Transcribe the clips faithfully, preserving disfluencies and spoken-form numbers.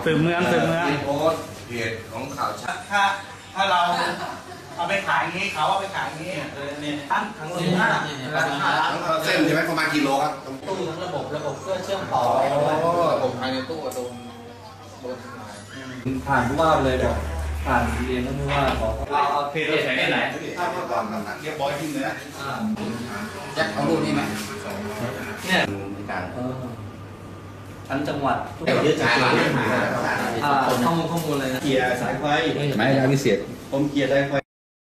สืบเมืองสืบเมืองโพสเพจของข่าวชัดถ้าถ้าเราเอาไปขายงี้เขาเอาไปขายงี้เนี่ยตั้งทั้งสิบห้าทั้งเส้นใช่ไหมประมาณกิโลครับตู้ทั้งระบบระบบเพื่อเชื่อมต่อระบบภายในตู้โดนโดนทำลายผ่านผู้ว่าเลยบอกผ่านเรียนท่านผู้ว่าขอเอาเพจเราใช้ที่ไหนถ้าเมื่อก่อนน้ำหนักเรียบร้อยจริงเลยนะแจ็คเอารูปนี้ไหมเนี่ยทั้งจังหวัดเดี๋ยวยืดจากข้อมูลข้อมูลเลยนะเกียร์สายไฟไม่ได้พิเศษผมเกียร์สายไฟ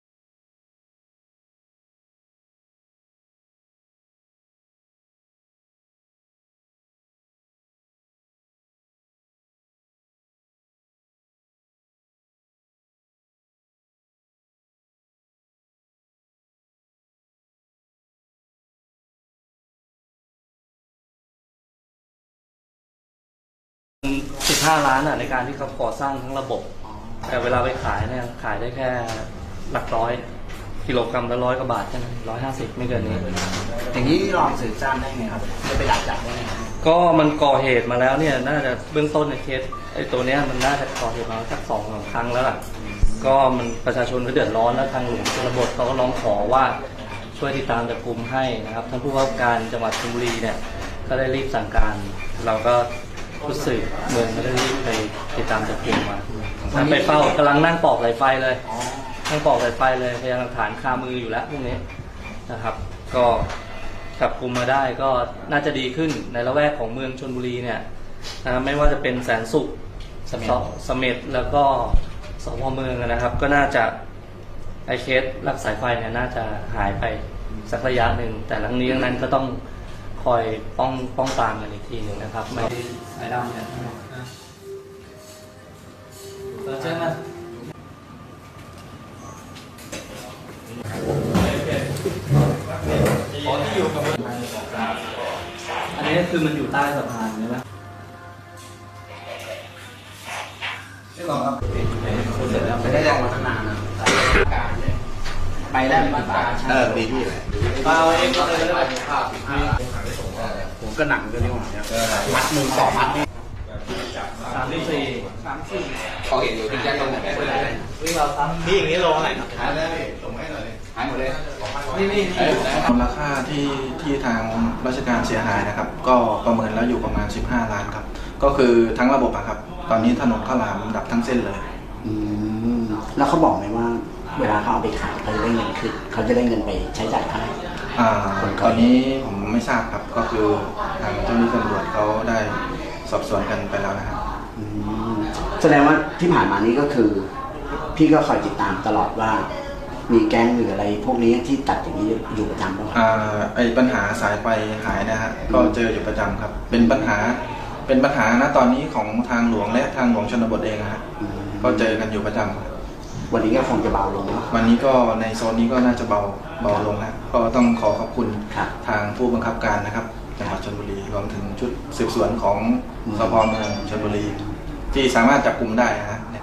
สิบห้าล้านอ่ะในการที่เขาก่อสร้างทั้งระบบแต่เวลาไปขายเนี่ยขายได้แค่หลักร้อยกิโลกรัมละร้อยกว่าบาทใช่ไหมร้อยห้าสิบไม่เกินนี้อย่างนี้ลองสืบทราบได้ไงครับจะไปดักจับได้ไงก็มันก่อเหตุมาแล้วเนี่ยน่าจะเบื้องต้นในเคสไอ้ตัวเนี้ยมันน่าจะก่อเหตุมาสักสองสามครั้งแล้วล่ะก็มันประชาชนเขาเดือดร้อนแล้วทางหลวงชนบทเขาก็ร้องขอว่าช่วยติดตามจับกุมให้นะครับท่านผู้ว่าการจังหวัดชลบุรีเนี่ยก็ได้รีบสั่งการเราก็ผู้สื่อเมืองก็ได้รีบไปติดตามจับกุมมาไปเฝ้ากำลังนั่งปอกสายไฟเลยนั่งปอกสายไฟเลยพยานหลักฐานคามืออยู่แล้วพวกนี้นะครับก็จับกุมมาได้ก็น่าจะดีขึ้นในละแวกของเมืองชลบุรีเนี่ยนะครับไม่ว่าจะเป็นแสนสุขเสม็ดแล้วก็สพเมืองนะครับก็น่าจะไอเคสลักสายไฟเนี่ยน่าจะหายไปสักระยะหนึ่งแต่หลังนี้นั้นก็ต้องคอยป้องป้องตามกันอีกทีหนึ่งนะครับไม่ไม่ได้เนี่ยเออใช่ไหมขอที่อยู่กับอันนี้คือมันอยู่ใต้สะพานใช่ไหมไม่หรอกครับไปได้แรงมาตั้งนานนะไปได้มาตาเออดีที่ไหนเราเองก็เลยได้ภาพผมก็หนังกันนี่หว่ามัดมือสองมัดนี่สามที่สี่สามสี่เขาเห็นอยู่ที่แจ็คลงไหนวิ่งเราครับนี่อย่างนี้ลงอะไรครับหายได้ลงให้หน่อยหายหมดเลยนี่นี่มูลค่าที่ที่ทางราชการเสียหายนะครับก็ประเมินแล้วอยู่ประมาณสิบห้าล้านครับก็คือทั้งระบบอะครับตอนนี้ถนนข้าวหลามดับทั้งเส้นเลยอืมแล้วเขาบอกไหมว่าเวลาเขาเอาไปขายเขาจะได้เงินคือเขาจะได้เงินไปใช้จ่ายเท่าไหร่ตอนนี้ผมไม่ทราบครับก็คือทางเจ้าหน้าที่ตำรวจเขาได้สอบสวนกันไปแล้วนะครับแสดงว่าที่ผ่านมานี้ก็คือพี่ก็คอยติดตามตลอดว่ามีแก๊งหรืออะไรพวกนี้ที่ตัดอย่างนี้อยู่ประจำหรือเปล่าไอ้ปัญหาสายไฟหายนะฮะก็เจออยู่ประจำครับเป็นปัญหาเป็นปัญหาณตอนนี้ของทางหลวงและทางหลวงชนบทเองฮะก็เจอกันอยู่ประจำครับวันนี้ก็คงจะเบาลงวันนี้ก็ในโซนนี้ก็น่าจะเบาเบาลงนะก็ต้องขอขอบคุณทางผู้บังคับการนะครับจังหวัดชลบุรีรวมถึงชุดสืบสวนของสพเมืองชลบุรีที่สามารถจับกุมได้นะใน